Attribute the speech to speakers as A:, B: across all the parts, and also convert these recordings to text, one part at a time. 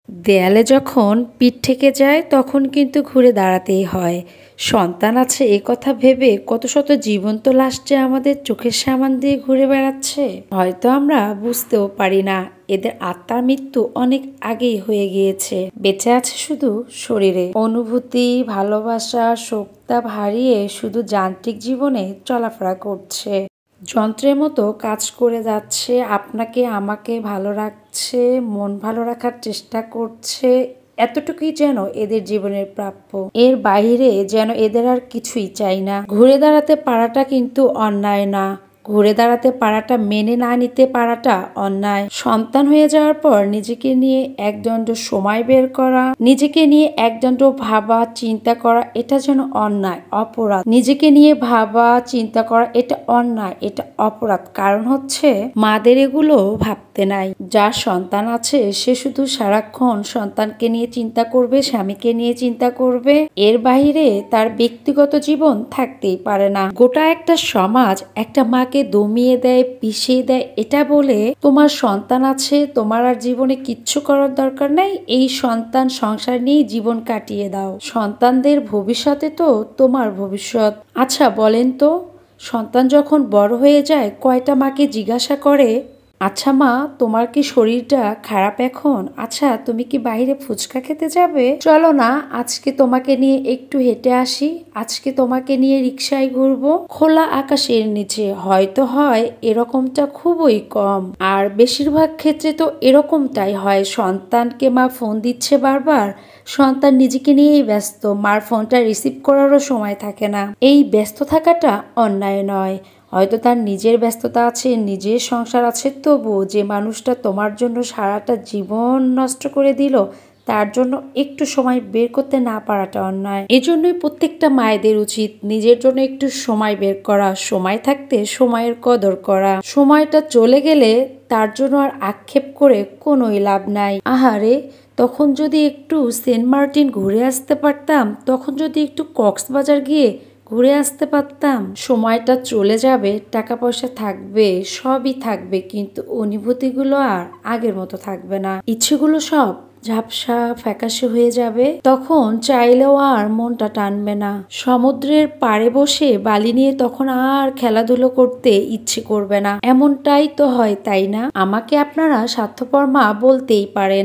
A: দেয়ালে যখন পিঠ ঠেকে যায় তখন কিন্তু ঘুরে দাঁড়াতেই হয়। সন্তান আছে এ কথা ভেবে কত শত জীবন্ত লাশ যে আমাদের চোখের সামনে দিয়ে ঘুরে বেড়াচ্ছে, হয়তো আমরা বুঝতেও পারি না। এদের আত্মার মৃত্যু অনেক আগেই হয়ে গিয়েছে, বেঁচে আছে শুধু শরীরে। অনুভূতি, ভালোবাসা, শোকটা হারিয়ে শুধু যান্ত্রিক জীবনে চলাফেরা করছে, যন্ত্রের মতো কাজ করে যাচ্ছে। আপনাকে আমাকে ভালো রাখছে, মন ভালো রাখার চেষ্টা করছে, এতটুকুই যেন এদের জীবনের প্রাপ্য। এর বাইরে যেন এদের আর কিছুই চাই না। ঘুরে দাঁড়াতে পারাটা কিন্তু অন্যায় না, ঘুরে দাঁড়াতে পারাটা, মেনে না নিতে পারাটা অন্যায়। সন্তান হয়ে যাওয়ার পর নিজেকে নিয়ে একদণ্ড সময় বের করা, নিজেকে নিয়ে একদণ্ড ভাবা চিন্তা করা, এটা যেন অন্যায়, অপরাধ। নিজেকে নিয়ে ভাবা চিন্তা করা এটা অন্যায়, এটা অপরাধ। কারণ হচ্ছে মাদের এগুলো ভাবতে নাই। যার সন্তান আছে সে শুধু সারাক্ষণ সন্তানকে নিয়ে চিন্তা করবে, স্বামীকে নিয়ে চিন্তা করবে, এর বাইরে তার ব্যক্তিগত জীবন থাকতেই পারে না। গোটা একটা সমাজ একটা মাকে দমিয়ে দেয়, পিষিয়ে দেয়, এটা বলে তোমার সন্তান আছে, তোমার আর জীবনে কিচ্ছু করার দরকার নাই, এই সন্তান সংসার নিয়ে জীবন কাটিয়ে দাও। সন্তানদের ভবিষ্যতে তো তোমার ভবিষ্যৎ। আচ্ছা বলেন তো, সন্তান যখন বড় হয়ে যায় কয়টা মাকে জিজ্ঞাসা করে, আচ্ছা মা তোমার কি শরীরটা খারাপ এখন? আচ্ছা তুমি কি বাইরে ফুচকা খেতে যাবে? চলো না আজকে তোমাকে নিয়ে একটু হেঁটে আসি, আজকে তোমাকে নিয়ে রিক্সায় ঘুরবো খোলা আকাশের নিচে। হয়তো হয় এরকমটা খুবই কম, আর বেশিরভাগ ক্ষেত্রে তো এরকমটাই হয়। সন্তানকে মা ফোন দিচ্ছে বারবার, সন্তান নিজেকে নিয়েই ব্যস্ত, মার ফোনটা রিসিভ করারও সময় থাকে না। এই ব্যস্ত থাকাটা অন্যায় নয়, হয়তো তার নিজের ব্যস্ততা আছে, নিজের সংসার আছে, তবু যে মানুষটা তোমার জন্য সারাটা জীবন নষ্ট করে দিল তার জন্য একটু সময় বের করতে না পারাটা অন্যায়। এজন্যই প্রত্যেকটা মায়েদের উচিত নিজের জন্য একটু সময় বের করা, সময় থাকতে সময়ের কদর করা। সময়টা চলে গেলে তার জন্য আর আক্ষেপ করে কোনোই লাভ নাই। আহারে তখন যদি একটু সেন্ট মার্টিন ঘুরে আসতে পারতাম, তখন যদি একটু কক্সবাজার গিয়ে ঘুরে আসতে পারতাম। সময়টা চলে যাবে, টাকা পয়সা থাকবে, সবই থাকবে, কিন্তু অনুভূতিগুলো আর আগের মতো থাকবে না। ইচ্ছেগুলো সব ঝাপসা ফ্যাকাশে হয়ে যাবে, তখন চাইলেও আর মনটা টানবে না। সমুদ্রের পাড়ে বসে বালি নিয়ে তখন আর খেলাধুলো করতে ইচ্ছে করবে না। এমনটাই তো হয়, তাই না? আমাকে আপনারা স্বার্থপর মা বলতেই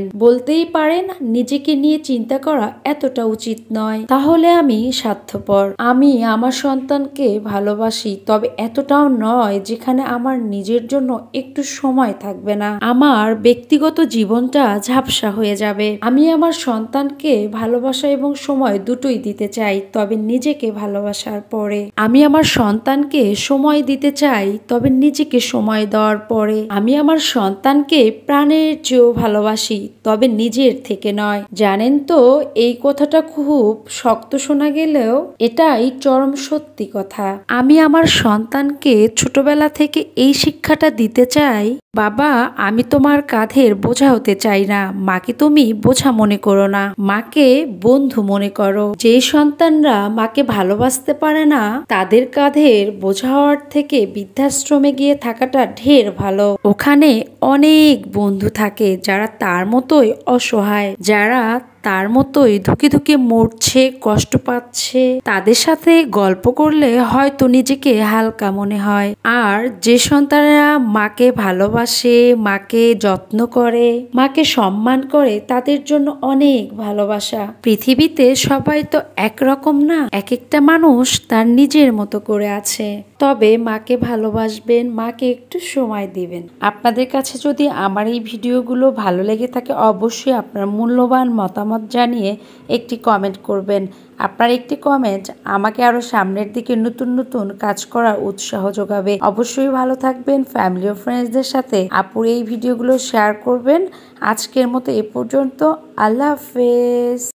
A: পারেন, নিজেকে নিয়ে চিন্তা করা এতটা উচিত নয়। তাহলে আমি স্বার্থপর। আমি আমার সন্তানকে ভালোবাসি, তবে এতটাও নয় যেখানে আমার নিজের জন্য একটু সময় থাকবে না, আমার ব্যক্তিগত জীবনটা ঝাপসা হয়ে যাবে। আমি আমার সন্তানকে ভালোবাসা এবং সময় দুটোই দিতে চাই, তবে নিজেকে ভালোবাসার পরে। আমি আমার সন্তানকে সময় দিতে চাই, তবে নিজেকে সময় দেওয়ার পরে। আমি আমার সন্তানকে প্রাণের চেয়েও ভালোবাসি, তবে নিজের থেকে নয়। জানেন তো এই কথাটা খুব শক্ত শোনা গেলেও এটাই চরম সত্যি কথা। আমি আমার সন্তানকে ছোটবেলা থেকে এই শিক্ষাটা দিতে চাই, বাবা আমি তোমার কাঁধের বোঝা হতে চাই না, মাকে তুমি বোঝা মনে করো না, মাকে বন্ধু মনে করো। যে সন্তানরা মাকে ভালোবাসতে পারে না তাদের কাঁধের বোঝা হওয়ার থেকে বৃদ্ধাশ্রমে গিয়ে থাকাটা ঢের ভালো। ওখানে অনেক বন্ধু থাকে যারা তার মতোই অসহায়, যারা তার মতোই ধুকে ধুকে মরছে, কষ্ট পাচ্ছে। তাদের সাথে গল্প করলে হয়তো নিজেকে হালকা মনে হয়। আর যে সন্তানেরা মাকে ভালোবাসে, মাকে যত্ন করে, মাকে সম্মান করে, তাদের জন্য অনেক ভালোবাসা। পৃথিবীতে সবাই তো একরকম না, এক একটা মানুষ তার নিজের মতো করে আছে। তবে মাকে ভালোবাসবেন, মাকে একটু সময় দিবেন। আপনাদের কাছে যদি আমার এই ভিডিওগুলো ভালো লেগে থাকে অবশ্যই আপনার মূল্যবান মতামত জানিয়ে একটি কমেন্ট করবেন। আপনার একটি কমেন্ট আমাকে আরো সামনের দিকে নতুন নতুন কাজ করার উৎসাহ যোগাবে। অবশ্যই ভালো থাকবেন, ফ্যামিলি ও ফ্রেন্ডসদের সাথে আপুর এই ভিডিওগুলো শেয়ার করবেন। আজকের মতো এ পর্যন্ত, আল্লাহ হাফেজ।